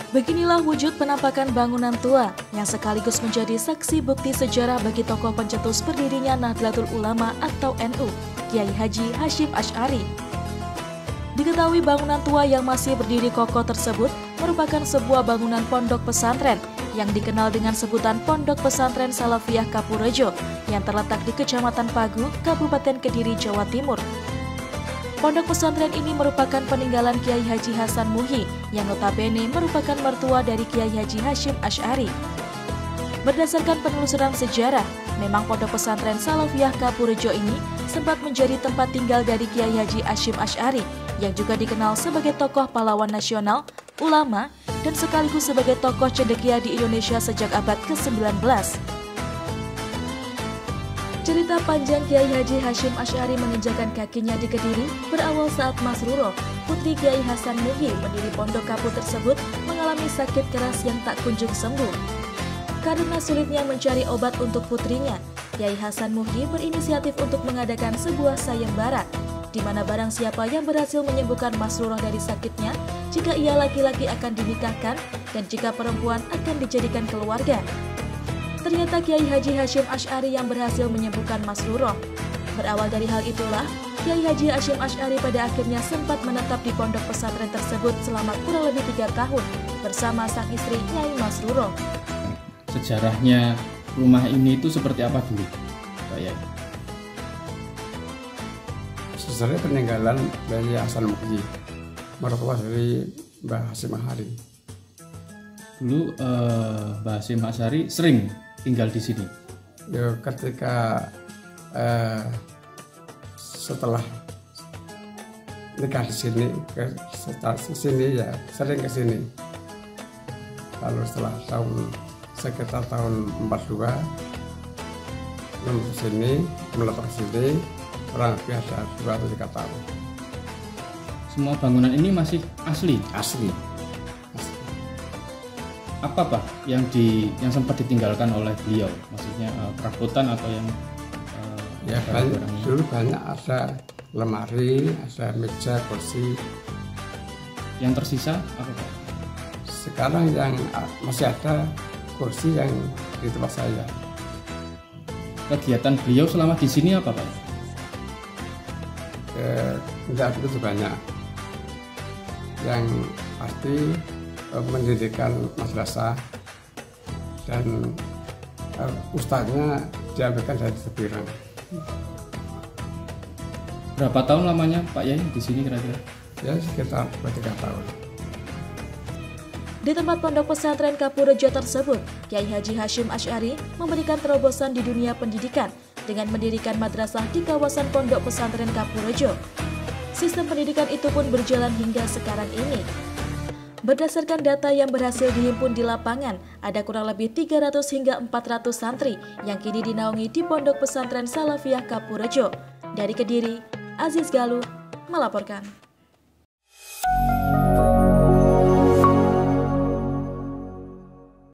Beginilah wujud penampakan bangunan tua yang sekaligus menjadi saksi bukti sejarah bagi tokoh pencetus berdirinya Nahdlatul Ulama atau NU, Kiai Haji Hasyim Asy'ari. Diketahui bangunan tua yang masih berdiri kokoh tersebut merupakan sebuah bangunan pondok pesantren yang dikenal dengan sebutan Pondok Pesantren Salafiyah Kapurejo yang terletak di Kecamatan Pagu, Kabupaten Kediri, Jawa Timur. Pondok pesantren ini merupakan peninggalan Kiai Haji Hasan Muhi yang notabene merupakan mertua dari Kiai Haji Hasyim Asy'ari. Berdasarkan penelusuran sejarah, memang Pondok Pesantren Salafiyah Kapurejo ini sempat menjadi tempat tinggal dari Kiai Haji Hasyim Asy'ari yang juga dikenal sebagai tokoh pahlawan nasional, ulama, dan sekaligus sebagai tokoh cendekia di Indonesia sejak abad ke-19. Cerita panjang Kiai Haji Hasyim Asy'ari menginjakan kakinya di Kediri berawal saat Masruroh, putri Kiai Hasan Muhi pendiri pondok Kapu tersebut mengalami sakit keras yang tak kunjung sembuh. Karena sulitnya mencari obat untuk putrinya, Kiai Hasan Muhi berinisiatif untuk mengadakan sebuah sayembara, di mana barang siapa yang berhasil menyembuhkan Masruroh dari sakitnya, jika ia laki-laki akan dinikahkan dan jika perempuan akan dijadikan keluarga. Ternyata Kiai Haji Hasyim Asy'ari yang berhasil menyembuhkan Masruroh. Berawal dari hal itulah, Kiai Haji Hasyim Asy'ari pada akhirnya sempat menetap di pondok pesantren tersebut selama kurang lebih 3 tahun bersama sang istri Nyai Masruroh. Sejarahnya rumah ini itu seperti apa dulu, Pak Yai? Sejarahnya peninggalan dari Hasan Muhi, mertua dari Mbah Hasyim Asy'ari. Dulu Mbah Hasyim Asy'ari sering tinggal di sini. Ya, ketika setelah nikah di sini, ya sering ke sini. Lalu setelah sekitar tahun 42, ke sini, menetap di sini, kurang lebih ada 2 atau 3 tahun. Semua bangunan ini masih asli? Asli. Apa Pak yang sempat ditinggalkan oleh beliau? Maksudnya perabotan atau yang ya banyak, dulu banyak ada lemari, ada meja, kursi. Yang tersisa apa Pak? Sekarang yang masih ada kursi yang di tempat saya. Kegiatan beliau selama di sini apa Pak? Tidak begitu banyak. Yang pasti mendirikan madrasah dan ustadznya diambilkan dari Sepirang. Berapa tahun lamanya Pak Yai di sini kira-kira? Ya sekitar 3 tahun. Di tempat pondok pesantren Kapurejo tersebut, Kiai Haji Hasyim Asy'ari memberikan terobosan di dunia pendidikan dengan mendirikan madrasah di kawasan pondok pesantren Kapurejo. Sistem pendidikan itu pun berjalan hingga sekarang ini. Berdasarkan data yang berhasil dihimpun di lapangan, ada kurang lebih 300 hingga 400 santri yang kini dinaungi di Pondok Pesantren Salafiyah Kapurejo. Dari Kediri, Aziz Galuh melaporkan.